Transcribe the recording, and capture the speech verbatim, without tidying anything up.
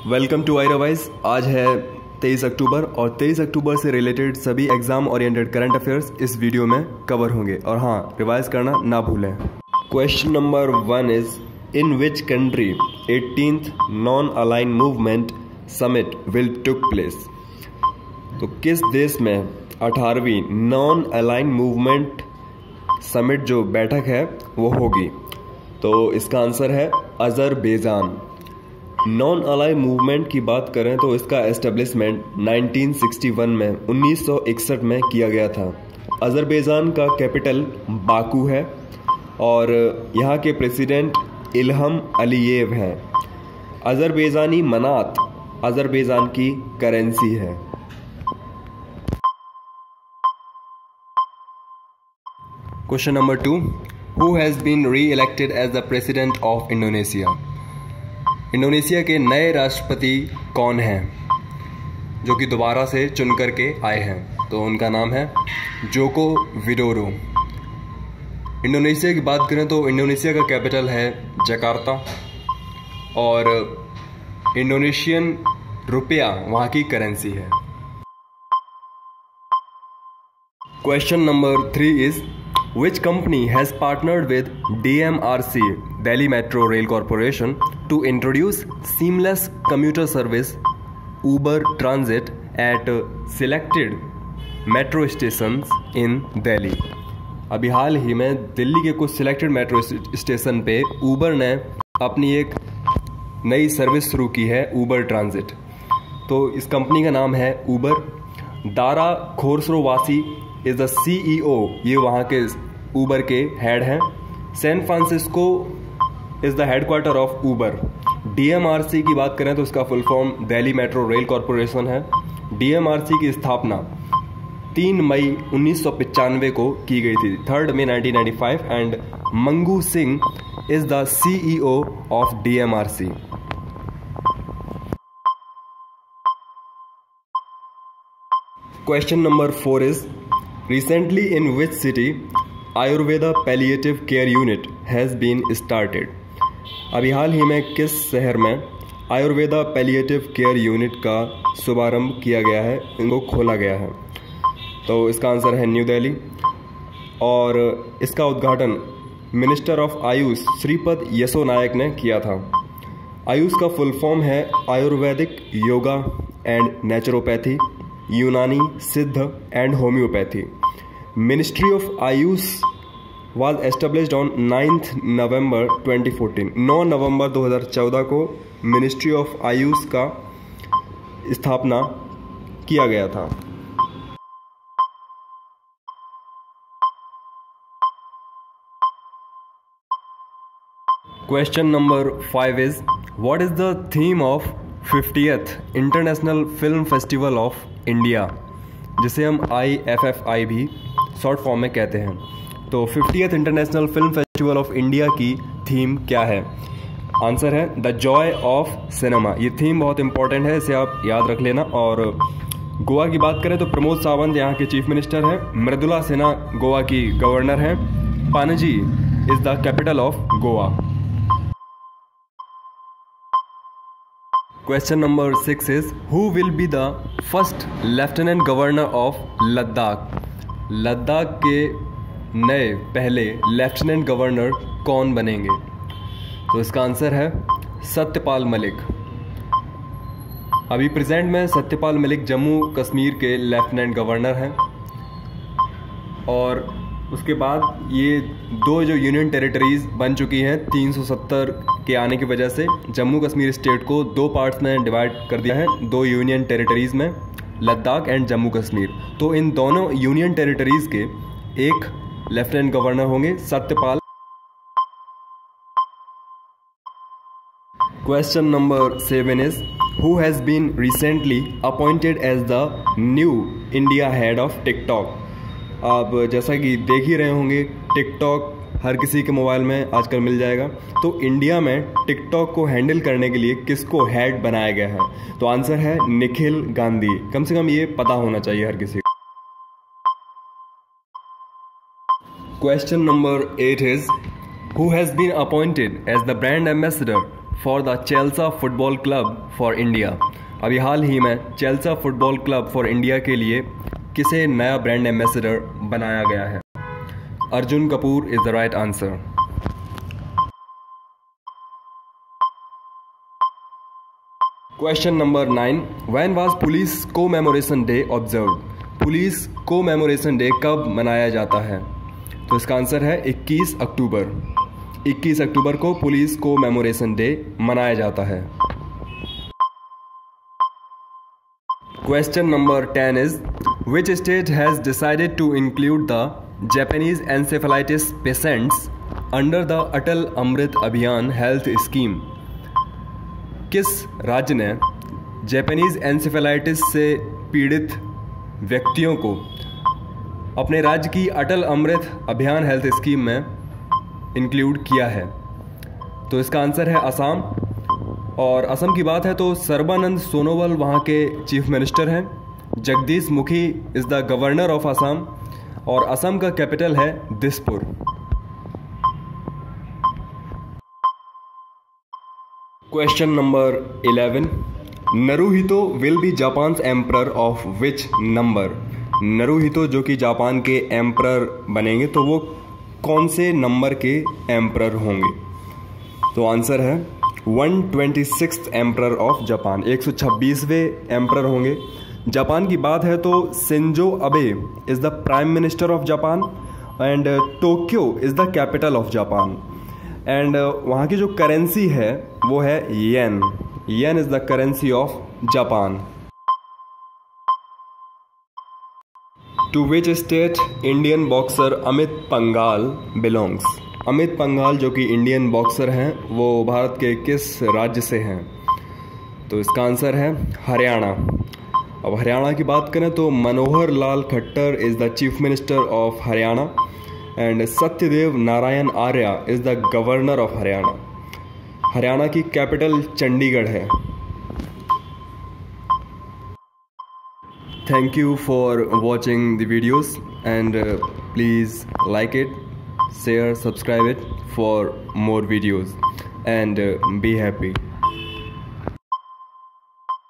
Welcome to I revise. आज है तेईस अक्टूबर और तेईस अक्टूबर से रिलेटेड सभी एग्जाम ओरिएंटेड करंट अफेयर्स इस वीडियो में कवर होंगे और हाँ, रिवाइज करना ना भूलें। Question number one is in which country eighteenth non align movement summit will took place. तो किस देश में अठारहवीं नॉन अलाइन मूवमेंट समिट जो बैठक है वो होगी। तो इसका आंसर है अजरबैजान। नॉन अलाइन मूवमेंट की बात करें तो इसका एस्टेब्लिशमेंट नाइनटीन सिक्सटी वन में उन्नीस सौ इकसठ में किया गया था। अजरबैजान का कैपिटल बाकू है और यहाँ के प्रेसिडेंट इल्हम अलीयेव हैं। अजरबैजानी मनात अजरबैजान की करेंसी है। Question number two, who has been re elected as the president of Indonesia. Indonesia के नए राष्ट्रपति कौन हैं जो कि दोबारा से चुन करके आए हैं। तो उनका नाम है जोको विडोडो। इंडोनेशिया की बात करें तो इंडोनेशिया का कैपिटल है जकार्ता और इंडोनेशियन रुपया वहाँ की करेंसी है। Question number three is Which company has partnered with D M R C, Delhi Metro Rail Corporation, to introduce seamless commuter service Uber Transit at selected metro stations in Delhi? अभी हाल ही में दिल्ली के कुछ selected metro station पे Uber ने अपनी एक नई सर्विस शुरू की है, ऊबर ट्रांजिट। तो इस कंपनी का नाम है Uber. Dara Khosrowshahi is the C E O, ये वहाँ के ऊबर के हेड हैं। San Francisco is the headquarter of Uber. D M R C की बात करें तो इसका full form Delhi metro rail corporation है। डी एम आर सी की स्थापना तीन मई उन्नीस सौ पचानवे को की गई थी, third May nineteen ninety five, and Mangu Singh is the C E O of D M R C. Question number four is recently in which city Ayurveda palliative care unit has been started। अभी हाल ही में किस शहर में Ayurveda palliative care unit का शुभारंभ किया गया है, इनको खोला गया है। तो इसका आंसर है न्यू दिल्ली और इसका उद्घाटन मिनिस्टर ऑफ आयुष श्रीपद यसो नायक ने किया था। आयुष का फुल फॉर्म है Ayurvedic yoga and naturopathy, Unani Siddha and homeopathy. Ministry of AYUSH was established on ninth November twenty fourteen. नौ नवंबर दो हज़ार चौदह को मिनिस्ट्री ऑफ आयुष का स्थापना किया गया था। Question number five is what is the theme of fiftieth international film festival of India, जिसे हम आई एफ एफ आई भी शॉर्ट फॉर्म में कहते हैं। तो fiftieth international film festival of India की थीम क्या है? आंसर है द जॉय ऑफ सिनेमा। ये थीम बहुत इंपॉर्टेंट है, इसे आप याद रख लेना। और गोवा की बात करें तो प्रमोद सावंत यहाँ के चीफ मिनिस्टर हैं, मृदुला सिन्हा गोवा की गवर्नर हैं, Panaji is the capital of Goa. Question number six is who will be the first lieutenant governor of Ladakh. Ladakh के नए पहले लेफ्टिनेंट गवर्नर कौन बनेंगे? तो इसका आंसर है सत्यपाल मलिक। अभी प्रेजेंट में सत्यपाल मलिक जम्मू कश्मीर के लेफ्टिनेंट गवर्नर हैं और उसके बाद ये दो जो यूनियन टेरिटरीज बन चुकी हैं तीन सौ सत्तर के आने की वजह से जम्मू कश्मीर स्टेट को दो पार्ट्स में डिवाइड कर दिया है, दो यूनियन टेरिटरीज में, लद्दाख एंड जम्मू कश्मीर। तो इन दोनों यूनियन टेरिटरीज के एक लेफ्टिनेंट गवर्नर होंगे Satyapal. Question number seven is who has been recently appointed as the new India head of TikTok. आप जैसा कि देख ही रहे होंगे टिकटॉक हर किसी के मोबाइल में आजकल मिल जाएगा। तो इंडिया में टिकटॉक को हैंडल करने के लिए किसको हेड बनाया गया है? तो आंसर है निखिल गांधी। कम से कम ये पता होना चाहिए हर किसी को। Question number eight is who has been appointed as the brand ambassador for the Chelsea football club for India. अभी हाल ही में Chelsea football club for India के लिए किसे नया ब्रांड एम्बेसडर बनाया गया है? Arjun Kapoor is the right answer. Question number nine, when was police commemoration day observe? Police commemoration day कब मनाया जाता है? तो इसका आंसर है इक्कीस अक्टूबर। इक्कीस अक्टूबर को पुलिस कोमेमोरेशन डे मनाया जाता है। Question number ten is, which state has decided to include the Japanese encephalitis patients under the Atal Amrit Abhiyan health scheme? किस राज्य ने जापानीज एनसेफेलाइटिस से पीड़ित व्यक्तियों को अपने राज्य की अटल अमृत अभियान हेल्थ स्कीम में इंक्लूड किया है? तो इसका आंसर है असम। और असम की बात है तो सर्बानंद सोनोवाल वहाँ के चीफ मिनिस्टर हैं। Jagdish Mukhi is the governor of Assam और असम का कैपिटल है Dispur. Question number eleven, Naruhito will be Japan's emperor of which number? Naruhito जो कि जापान के एम्परर बनेंगे तो वो कौन से नंबर के एम्परर होंगे? तो आंसर है one twenty sixth emperor of Japan, एक सौ छब्बीसवें एम्परर होंगे। जापान की बात है तो Shinzo Abe is the prime minister of Japan and Tokyo is the capital of Japan. And वहाँ की जो करेंसी है वो है yen. Yen is the currency of Japan. To which state Indian boxer Amit Panghal belongs? Amit Panghal जो कि इंडियन बॉक्सर हैं वो भारत के किस राज्य से हैं? तो इसका आंसर है हरियाणा। अब हरियाणा की बात करें तो Manohar Lal Khattar is the chief minister of Haryana and Satyadev Narayan Arya is the governor of Haryana. Haryana की कैपिटल चंडीगढ़ है। Thank you for watching the videos and please like it, share, subscribe it for more videos and uh, be happy.